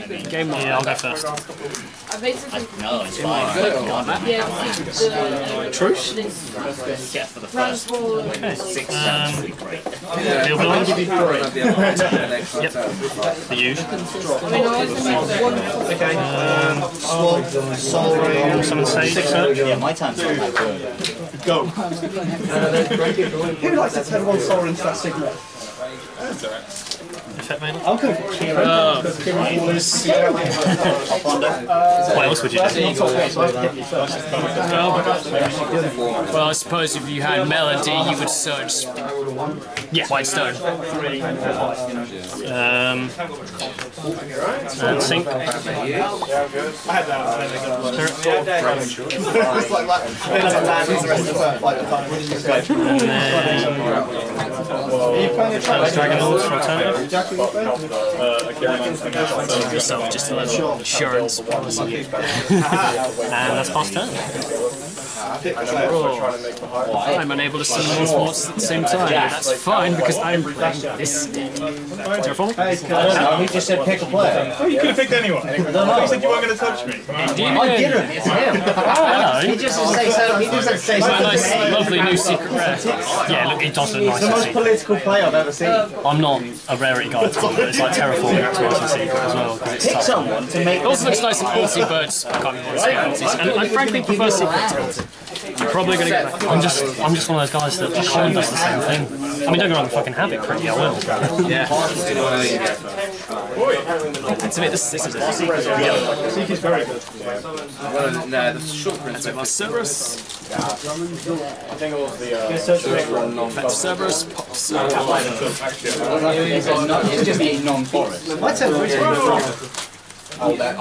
Game on. Yeah, I'll go first. No, it's fine. Truce? Yeah, for the first 6 sounds pretty great. Deal blind? Yep. The usual. Okay. Soul Ring, summon Sage, search. Yeah, my time's not that good. Go. Who likes to turn one soul into that signal? Effect main. I'm going for Kira. Because Kira is... What else would you do? Well, I suppose if you had Melody, you would search White Stone. And Sync. Dragon Lords for alternative. Give yourself just a little insurance policy. And that's past turn. I'm unable to summon more sports at the same time. That's fine because I'm playing this deck. Terraform? I don't know, he just said pick a player. Oh, you could have picked anyone. I think you weren't going to touch me. I didn't, it's him. He just said say something. Nice, lovely new secret rare. Yeah, look, it does look nice. The most political player I've ever seen. I'm not a rarity guy at all, but it's like Terraform to Awesome Secret as well. Pick someone to make It also looks nice in ulti, but I can't remember what it's called. And I frankly prefer secret to ulti. You're probably going to get... I'm just one of those guys that kind of does the same thing. I mean, don't get me wrong, if I can have it pretty, I will. Yeah. And to me, this is it. Seek is very good. No, the short print. That's my Cerberus. I think all of the Fetch Cerberus, pop It's just being non-forest. My turn for I'll bet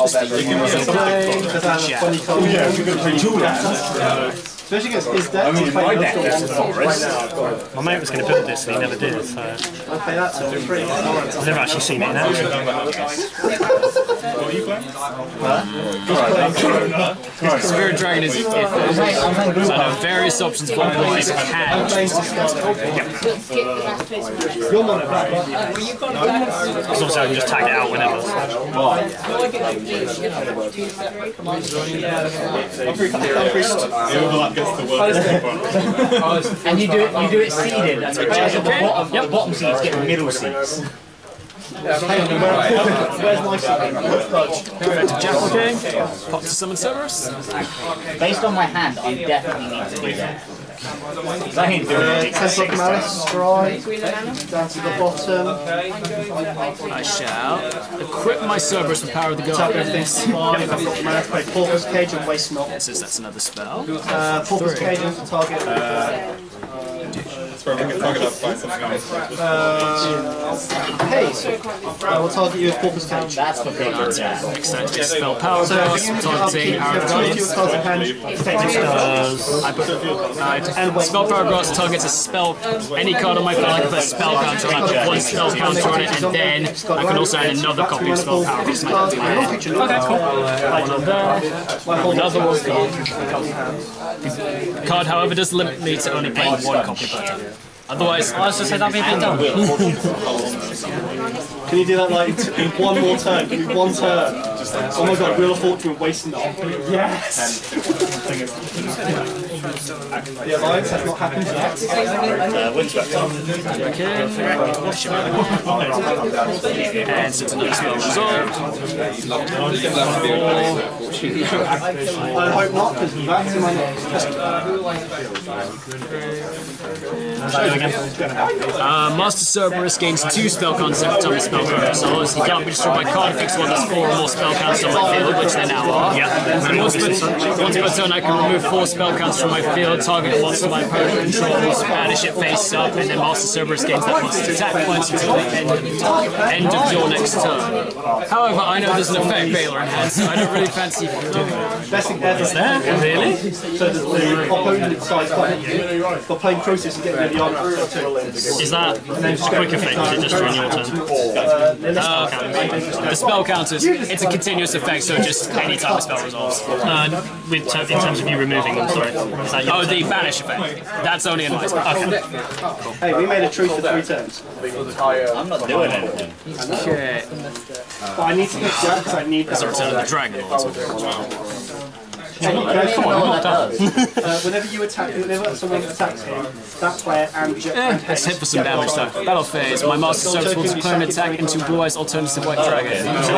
especially against his deck. I mean, my deck is a forest. My mate was going to build this and he never did, so... I'll pay that to free. I've never actually seen it in action. What are you playing? Spirit Dragon is iffy. So I have various options for what I can. You're not a bad Because obviously I can just tag it out whenever. The overlap gets the worst. And you do it seeded, and the bottom seeds get the middle seeds. Where's my secret? Effective Jackal King, pop to summon Cerberus. Based on my hand, I definitely need to do that. I ain't doing it. Temple Malice, Stride, down to the bottom. I shall equip my Cerberus with Power of the Tap God. everything's fine. I've got mana to play Porpoise Cage and Waste Not. Since that's another spell. Porpoise Cage onto target. Sorry, we can talk about something else. Hey, I will target you with Porpoise Cage. That's the big one. Makes sense. Just spell Power of So God, if you targeting Power of the Guardians. Guardians. I put spell Power of God targets a spell, any card on my field. I can put a spell counter on it, one spell counter on it, and then I can also add another copy of spell power. Okay, cool. One on there. Another one. Card, however, does limit me to only playing one copy per turn. Otherwise, I was just saying that'd be a bit dumb. Can you do that like in one more turn? Give me one turn. Oh my god, Wheel of Fortune Waste Not. Yes! Yeah, Lions has not happened yet. and since another spell resolved, I hope not, because that's my next Master Cerberus gains 2 spell counts every time a spell card resolves. He can't be destroyed by card effects while there's 4 or more spell counts on my field, which there now are. Once per turn, I can remove 4 spell counts from my field, target a monster my opponent controls, banish it face up, and then Master Cerberus gains that monster's attack points until the end of your next turn. However, I know there's an effect Baylor in hand, so I don't really fancy is even doing? Best thing ever. Is there? Really? So that the opponent side's quite for playing process and getting rid of the armor too. Is that a quick effect? Is it just during your turn? The spell counters, it's a continuous effect, so just any time the spell resolves. In terms of you removing them, sorry. Is that your Oh, turn? the banish effect. That's only in my spell. Okay. Hey, we made a truce for 3 turns. I'm not doing anything. Okay. But I need to get Jack because I need that. Return of the Dragon Lords. Whenever you attack, whenever someone attacks him, that player and Jack and Let's hit for some damage though. Battle phase. My master serves towards a opponent attack into blue-eyes alternative white dragon.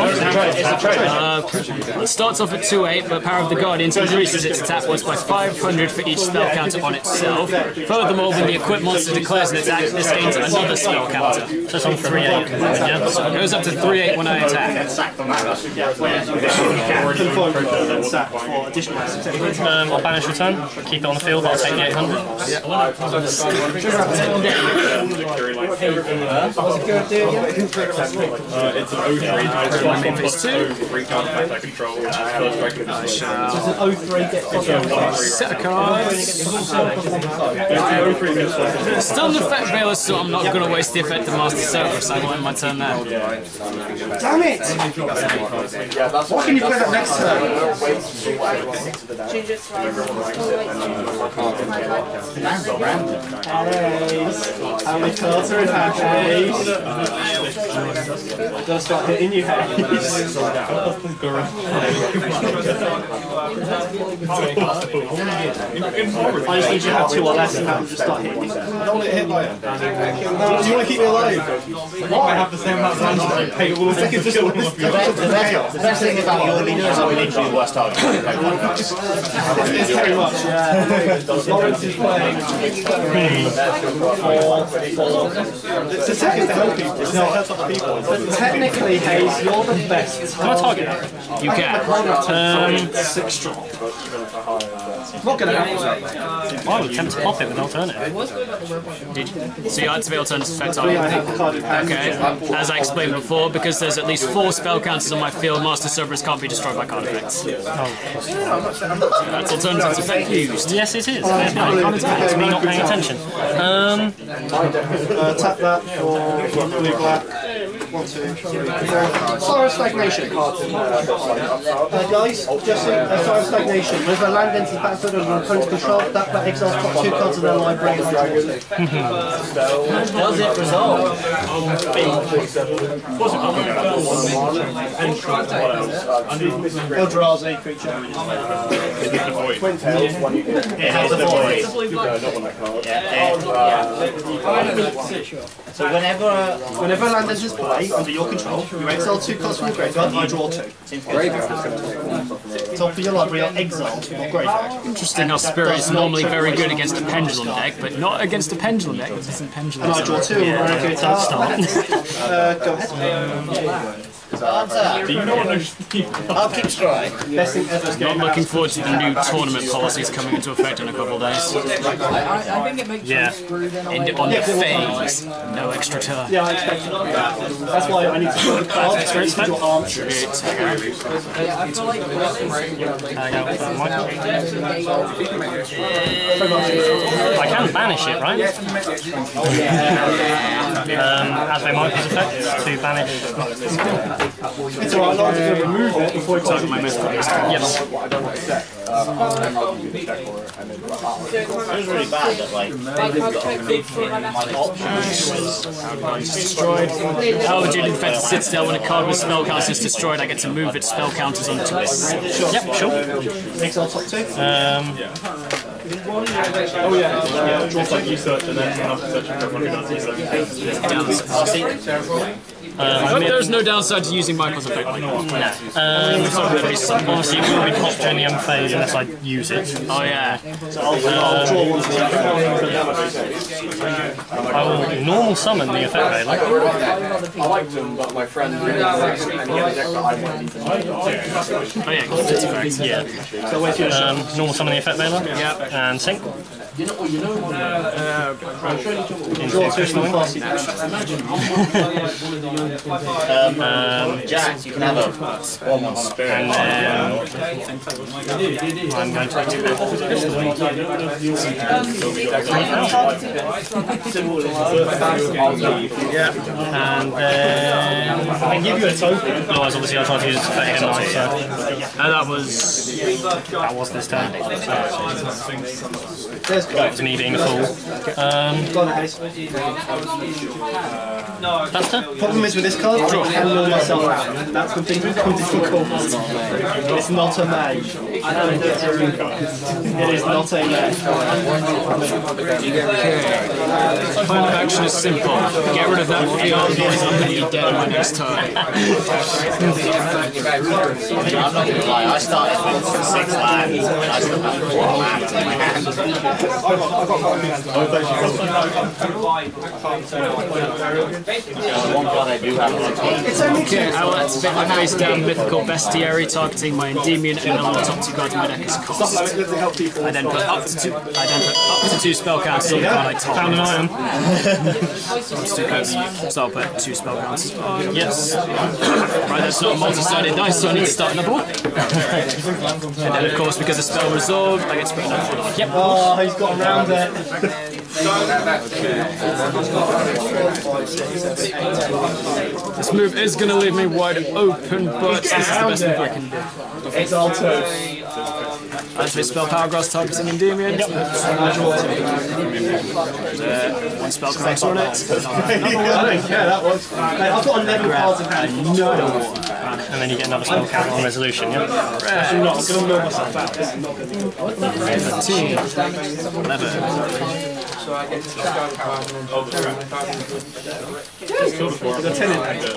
It starts off at 2/8, but Power of the Guardians increases its attack points by 500 for each spell counter on itself. Furthermore, when the equipped monster declares an attack, this gains another spell counter. So it's on 3/8. Yeah. So it goes up to 3/8 when I attack. for additional assets. I'll banish return, keep it on the field, but I'll take the 800. It's an O3. Phase 2. 3 card effect I control. Does an 03 get Set of cards. Stunned effect Baylor, so I'm not going to waste the effect of Master Cerberus. I will end my turn there. Damn it! Why can you play that next turn? How many cards are in Haze? Gotta start hitting you, Haze. I just need you to have 2 or less and that will just start hitting you. I don't want to get hit by it. Do you want to keep me alive? I have the same amount of damage I pay all of them. The best thing about your leader is I'm literally the worst target. It's very much, yeah. Lawrence is playing. So technically, Hayes, you're the best. Can I target that? You can. 6 drop. Not gonna happen. I would attempt to pop it with alternative. So you activate alternative effect I on. have the card in hand. Okay, as I explained before, because there's at least 4 spell counters on my field, Master Cerberus can't be destroyed by card effects. That's alternative effect used. Yes, it is. It's me not paying attention. Tap that for blue black. 1, 2, 3, 4. Sorrow Stagnation. Guys, just Sorrow Stagnation. Whenever a land enters the battlefield under an opponent's control, that player exiles top 2 cards in their library and draw 2. Does it resolve? Eldrazi creature. It has a void. So whenever Whenever a land enters play under your control, you exile 2 cards from your graveyard, you draw 2. Top of your library are exiled from your graveyard. Interesting how Spirit is normally very good against a pendulum deck, but not against a pendulum deck. It isn't pendulum. And I draw 2 and we're okay to start. Go ahead. answer. Do you know what I'll kick strike. Best thing ever. Not looking forward to the new tournament policies coming into effect in a couple of days. I think it makes Yeah. sense through then. On the phase, no extra turn. Yeah, I expected that. That's why I need to put the cards into your arm. I feel like I can banish it, right? As my Michael's effect, to banish. It's alright, I'm going to remove it before it takes my Yes. It was really bad that like Destroyed. However, due to the fact that Citadel, when a card with spellcast is destroyed, I get to move its spell counters onto it. Yep, sure. exile top 2. Oh yeah, draw like you search and then after searching for everyone who does research. But there's no downside to using Michael's effect like that. Obviously, it will be popped during the end phase unless I use it. Oh yeah. I'll draw one I will normal summon the effect Veiler. I liked him, but my friend really liked him, and he had a deck that I might need to Oh yeah, got its effect. Yeah. Normal summon the effect Veiler. Yep. And sink. Jack, you can have a 1/1 spirit. And I'm going to do and then I can give you a token. Otherwise, obviously, I'll try to use it to play him live, so. And that was this turn. Back to me being a fool. That's the Problem is with this card, I can lure myself out. That's when things become difficult. It's not a mage. It is not a mage. Plan of action is simple. Get rid of that field, otherwise I'm going to be dead on my next turn. I'm not going to lie, I started with 6 lands and I still have 4 lands in my hand. One card I do have is Okay, I will activate my face down Mythical Bestiary, targeting my Endymion and on the top 2 cards of my deck is cost. I then put up to 2 spell counters on the card I top. found an item. So I'll put 2 spell counters on. Yes. Right, that's not a multi-sided dice, so I need to start another one. And then, of course, because the spell resolved, I get to put another one on. Yep. Oh, he's got around it. This move is going to leave me wide open, but this is the best move I can do. It's Alto. Activate spell power grass targeting Endymion. Yep. 1 spell connects on it. Yeah, that was. Mate, I've got 11 cards in hand. And then you get another spell counter on resolution, yeah? I'm not going to lure myself out. This is not going to be 15, 11. the 10 in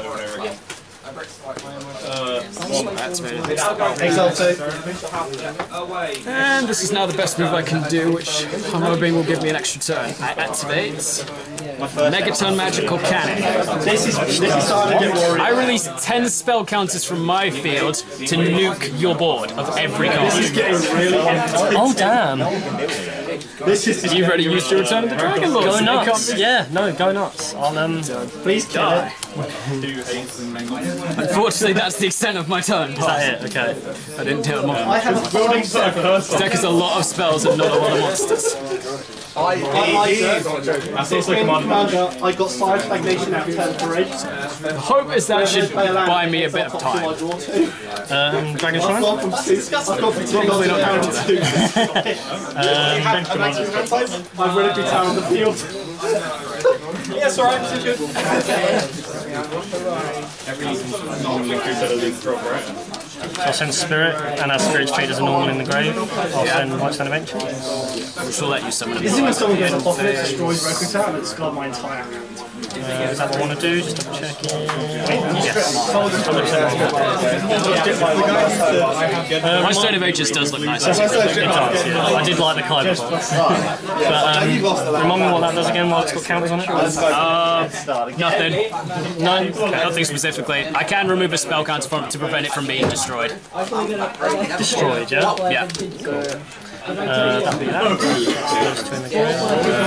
And this is now the best move I can do, which I'm hoping will give me an extra turn. I activate Megaton Magical Cannon. This is starting to get worried. I release 10 spell counters from my field to nuke your board of every card. This is getting really empty. Oh, damn. This is You ready to use your Return of the Dragon Lord? Go nuts. Yeah, no, go nuts. I'll, please kill it. Unfortunately, that's the extent of my turn. Is that it? Okay. I didn't tell them all. I have a building set. This deck has a lot of spells and not a lot of monsters. I got Side Stagnation out of turn 3. The hope is that should buy me a bit of time. Dragon I've Shrine? gone from 2 Probably not down to 2. I've read every town on the field. Yes, alright, this is good. I'll send Spirit, and as Spirit's treated as a normal in the grave, I'll send Whitestone Adventure. Which will let you summon This is when someone goes off and it destroys Broken Town and it's got my entire hand. Is that what I want to do? Just double checking. Yes. My Stone of Ages does look nice. It does, yeah. I did like the Kyber box. But remind me what that does again while it's got counters on it? Nothing. Nothing specifically. I can remove a spell counter from to prevent it from being destroyed. Destroyed, yeah? Yeah. That'll be that. Those two in the game.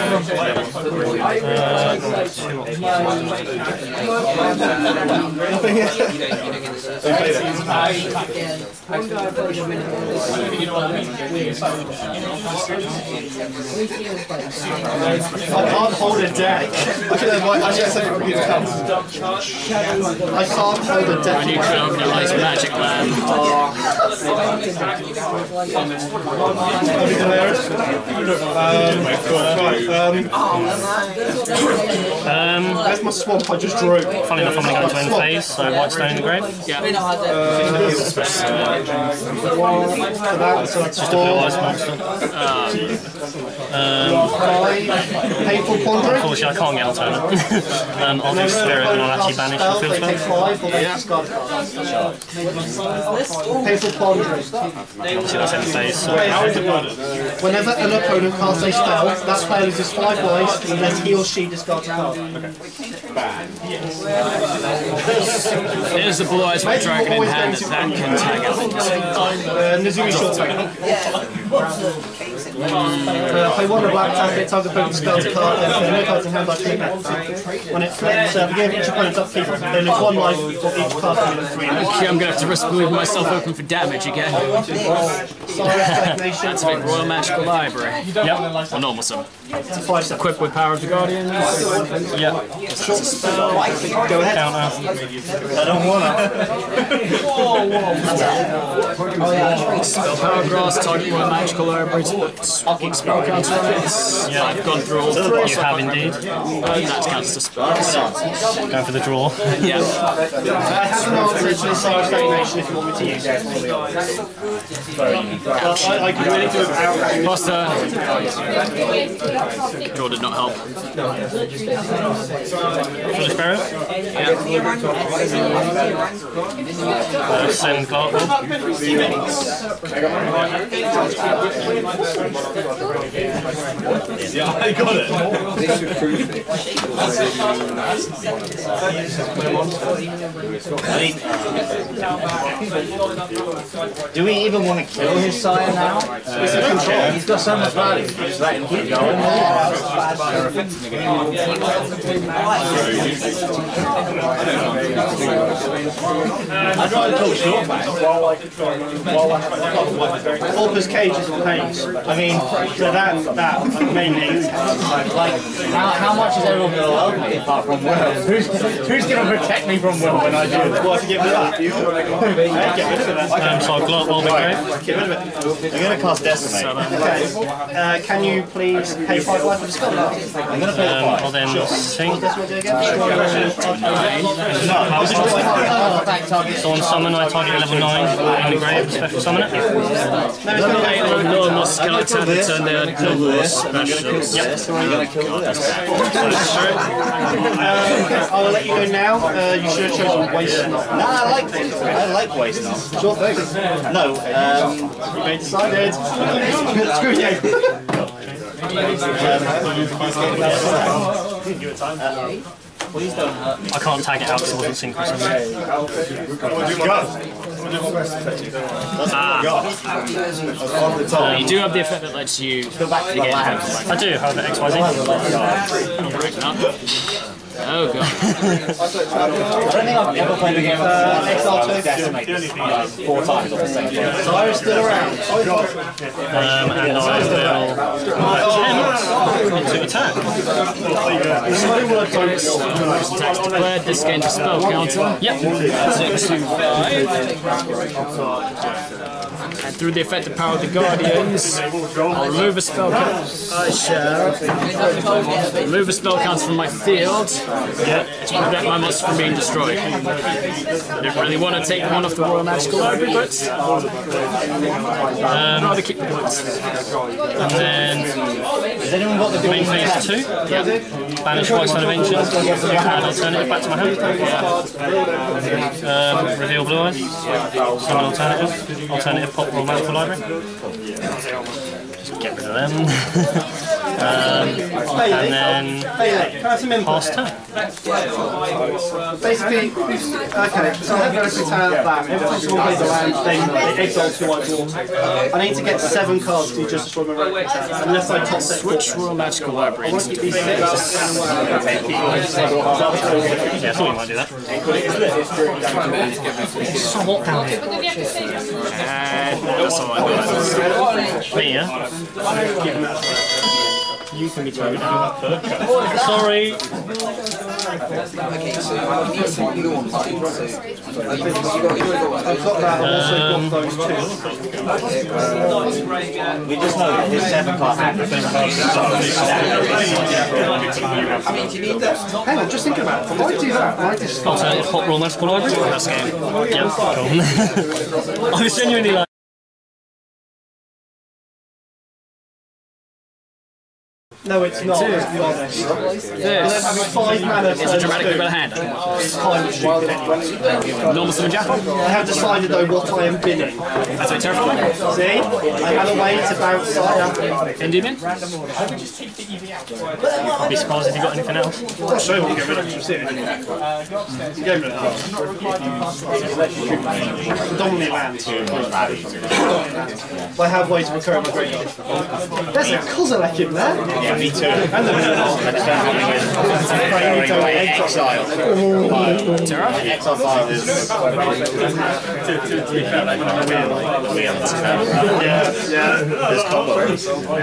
I can't hold a deck. I can't hold a deck. I need to overnight Magic Land. Where's my swamp I just drew? Funny enough, I'm going to go to end phase, so Whitestone in the grave. Yeah. So that's Just a blue ice monster. Painful Quandary. Unfortunately, I can't get alternate. I'll do Spirit and I'll actually banish the field Take spell. 5 or discard a card. Painful Quandary. Obviously, that's end phase, so. Whenever an opponent casts a spell, that player loses 5 life unless he or she discards a card. There's the Blue Eyes White Dragon in hand that can tag out. Nizumi Short. Play one of the black, tap it, target opponent's spells card, then no cards in hand by flip it. When it flips, begin each opponent's upkeep, they lose 1 life for each card from the 3. Okay, I'm gonna have to risk leaving myself open for damage again. That's a Royal Magical Library. Yep. Or normal summon. Equipped with Power of the Guardians. Yep. Go ahead. Counter. I don't wanna. Spell Power Grass, target Royal Magical Library to put spell counter on it. Yeah, I've gone through all 3. you have indeed. That counts as spells. Go for the draw. Yeah. I have an answer to the Star Stagnation if you want me to use it. I can really do it without having Plus draw did not help. Spirit? Send card. Yeah, I got it. Do we even want to kill his sire now? He's got so much value. Just let him keep going. I'd rather talk short back. Orca's Cage is a pain. I mean, so that mainly. Like, how much is everyone going to love me apart from Will? Who's going to protect me from Will when I do this? Well, to get rid of that. Get rid of it. So Glot will be great. Get rid of it. I'm going to cast Decimate. Okay. Can you please pay 5 life for the spell? I'm going to pay 5. I'll then sink. So on summon, I target level 9 in the grave, special summon it. Level 8 normal skeleton, return their double specials. Yep. I'm going to kill this. I'll let you go now. You should have chosen Waste Not. No, I like Waste Not. Sure thing. No, You may decided. Screw you. please don't hurt me. I can't tag it out because it wasn't synchronous. You do have the effect that lets you Go back to the land. I do, however, XYZ. Oh god. I don't think I've ever played a game of Decimate 4 times on the same game. So I was still around. And I will attempt to attack. Attacks declared, this gains a spell counter. Yep. 6 to 5. And through the effect of Power of the Guardians, I'll remove a spell counter. I shall remove a spell counter from my field to prevent my monster from being destroyed. I didn't really want to take one off the Royal Magical Library, but I'd rather keep the points. And then Has anyone got the main phase 2. Banish White Stone of Ancients. And alternative back to my hand. Reveal Blue Eyes. Summon alternative. Alternative pop Royal Magical Library. Just get rid of them. And then pass turn. Basically, okay, so I have to return that. Every time someone plays a land, they exile 2 white water. I need to get 7 cards to just destroy my red attack, unless I top set. Switch Royal Magical Library into Yeah, I thought you might do that. It's so hot down here. and that's all I got. Me, yeah? You can be targeted. Sorry. Okay, so you need some blue on line. So I've got that, I've also got those 2. We just know that this 7 card hand is Hang on, just think about it. If I do that, I just Alternative pop Royal Magical Library. That's game. Yeah, cool. I was genuinely like. No, it's not. Let's be honest. This Having 5 mana is a dramatically better hand. It's kind of stupid anyway. Normal summon Jackal. I have decided though what I am binning. That's very terrifying. See? I had a way to bounce Sire. Endymion? I'll be surprised if you got anything else. I'll show you what you get rid of. You'll see it. You get rid of that. Predominantly land. I have ways of recurring my graveyard. There's a Kozilek in there. Yeah, me too. And the Exile. Terra? Exile 5 is... Yeah. There's combos.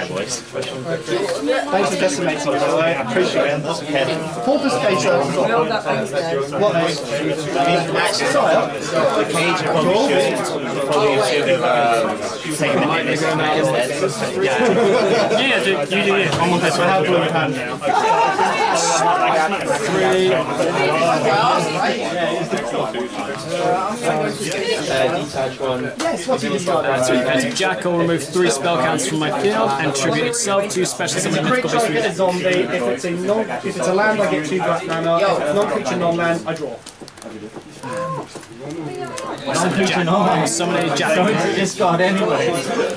Thanks for decimating me, by the way. I appreciate it. Porpoise Cater. What else? Sire. The cage probably should take a minute instead. Yeah, you do you. I'm on this. I have blue hand now. 3. Yes, what's he discarded? So you can Jackal, remove 3 spell counts from my field, and tribute itself to special If it's a summon Mythical creature, I get a Beast. zombie. If it's a land, I get 2 black mana. If it's non-creature, non-land, I draw. Summon a Jackal. Discard anyway.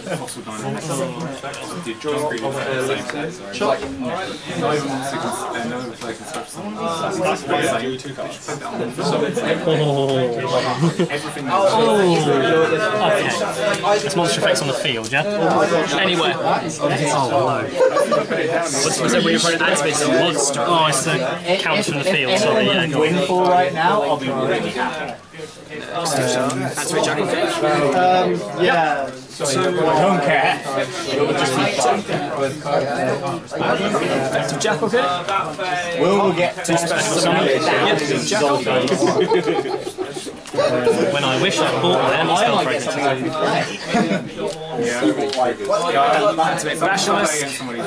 Okay. It's monster effects on the field, yeah? Anywhere. Oh, no. Was that when your opponent activates a monster? Oh, it's the counts from the field, sorry, yeah. Go on. Windfall right now, I'll be really happy. Activate Jackal. Yeah. I don't care. Active Jackal hit. We'll get 2 special summon. Yep, Jackal. When I wish I bought my enemy spell fragment. Activate Basilisk.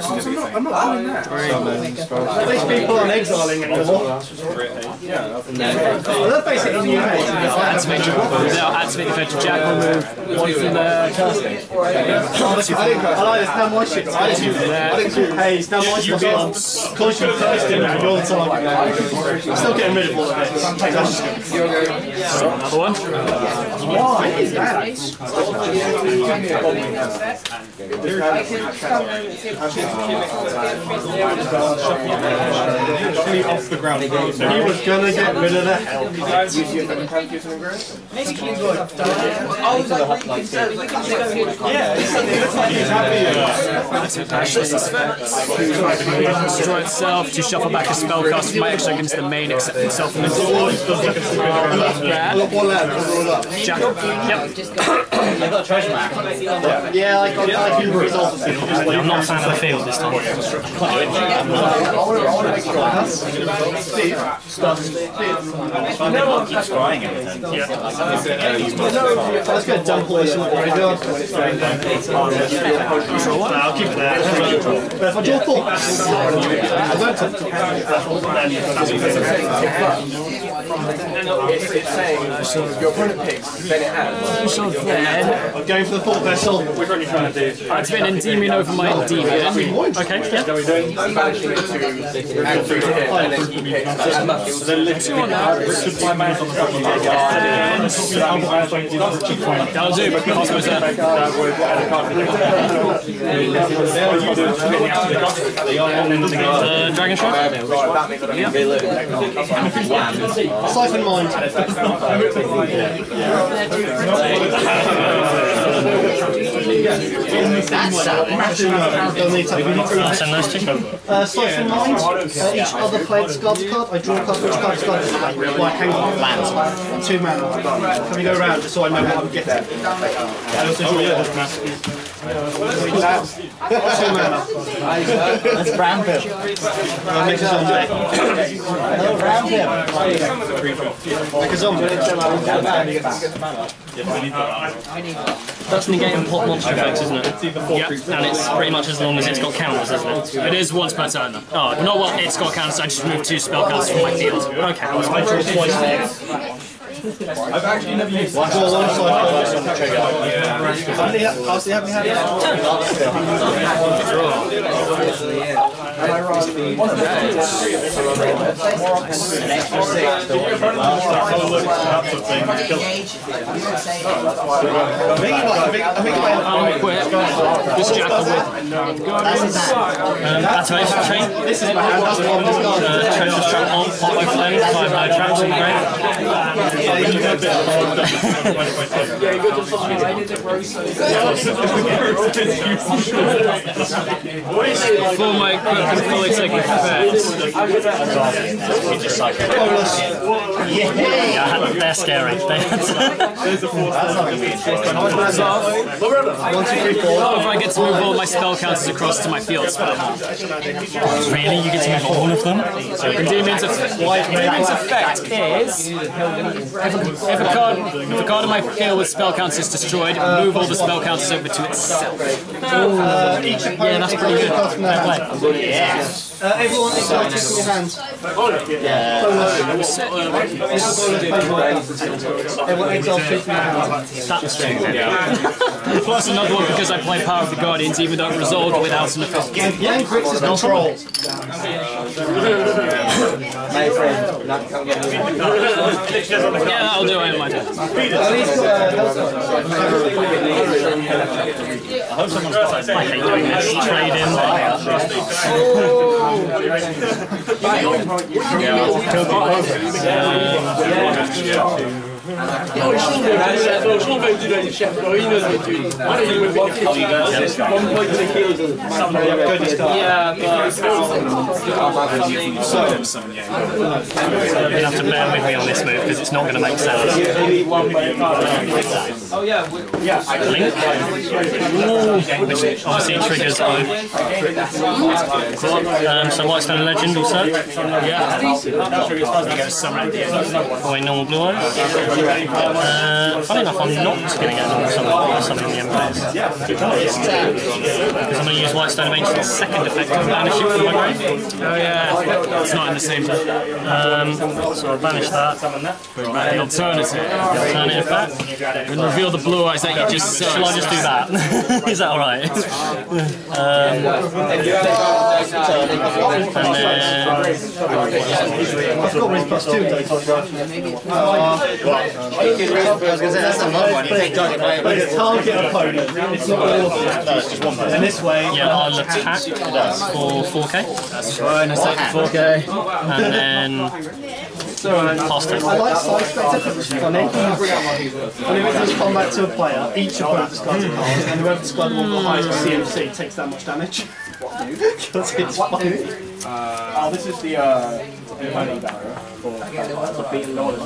These people aren't exiling anymore. They're basically new mates. Activate Now activate the effect of Jackal. Move 1 from the casting. I like this. Now my shit. Hey, it's now my shit. Close your first in for your time. I'm still getting rid of all of this. Another one. Why is that? Off the ground. He was gonna get rid of that. Destroy itself to shuffle back a spellcast from my action against the main, except itself from the Jackal. Yep. Yeah, I can resolve the field. I'm not a fan of the field this time. Keeps crying everything. Let's go dump all this in the graveyard. I'll keep it there. But if I draw 4, I don't It's saying your opponent picks, then it has. I'm going for the 4 vessel. Which one are you trying to do? Activate an Endymion over my Endymion. Okay, yeah. Banishing it to add 3 to hit, and then he picks. That'll do, but Cosmo's there. Dragon Shot? Siphon Mind. I'll send those 2. Siphon Mind. Each other player discards a card. I draw a card, which card discards a card. Like, hang on. Lands. 2 mana. Can we go around just so I know what I'm getting? 2 mana. Let's ramp him. Make a zombie. Ramp him. Make a zombie. That's negating pot monster effects, isn't it? Yep, and it's pretty much as long as it's got counters, isn't it? It is once per turn though. Oh, not well, it's got counters, I just removed 2 spellcasts from my field. Okay. I draw twice there. I've actually never used I draw 1 siphon. How many have we had? I'll quit. Just jackal with Activation chain. This is treasure trap on, pop my flame, 5 no traps on the grave. before my equipment fully taking effect. Yeah, they're scary. If I get to move all my spell counters across to my field spell. Really? You get to move all of them? And Demon's effect is if a card in my field with spell counters is destroyed, move all the spell counters over to itself. Yeah, that's pretty good. Fair play. Everyone exile 2 from your hands. Everyone exile 2 from your hands. That's true. Plus another one because I play Power of the Guardians even though it resolved without an effect. Playing Grix is control. Yeah, that'll do it in my turn. I hate doing this. Trade in. You have to bear with me on this move because it's not going to make sense. Link, which obviously triggers both. So White Stone Legend also. Going normal blue eyes. Funny enough, I'm not going to get normal summon in the end phase. Because I'm going to use White Stone of Ancient's second effect to banish it from my grave. Oh yeah, it's not in the same turn. So I'll banish that. The alternative back. and reveal the blue eyes that you just saw. Shall I just do that? Is that alright? And then... I've got Riz plus 2. But it's target opponent. It's not all of them. And this way... Yeah, I'll attack for 4k. That's fine, I take 4k. And then... Pass turn. I like side spectre because it's funny. Whenever it does combat to a player, each opponent discards a card, and whoever discards one of the highest CMC takes that much damage. Because it's funny. This is the money barrier for beating Lord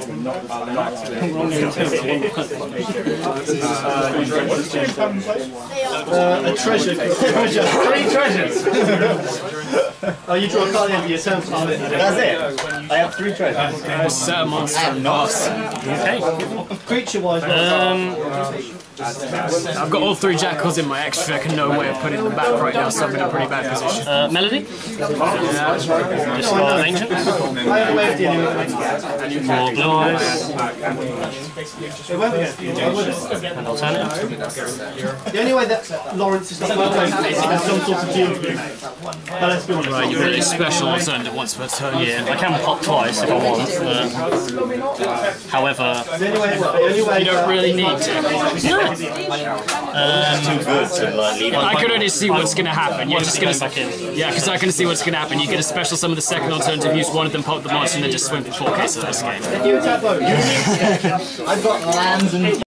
A treasure. 3 treasures! Oh, you draw a card at the end of your turn. That's it. I have 3 treasures. Set a monster and boss. Okay. Creature-wise, I've got all 3 jackals in my extra deck and no way of putting them back right now, so I'm in a pretty bad position. Melody? Discard Ancient. I have a way of dealing with it. More blue eyes. It won't be An alternative. the only way that Lawrence is not going to is if there's some sort of deal to be made. But let's be honest. Right, you really special alternative once per turn. Yeah, I can pop twice if I want. However, The only way You don't really need to. I can already see what's going to happen. You're just going to... back in. Yeah, because I can see what's going to happen. You get a special summon the second alternative, use one of them, pop the monster, and then just swim for 4k to this game. you attack both. I've got lands and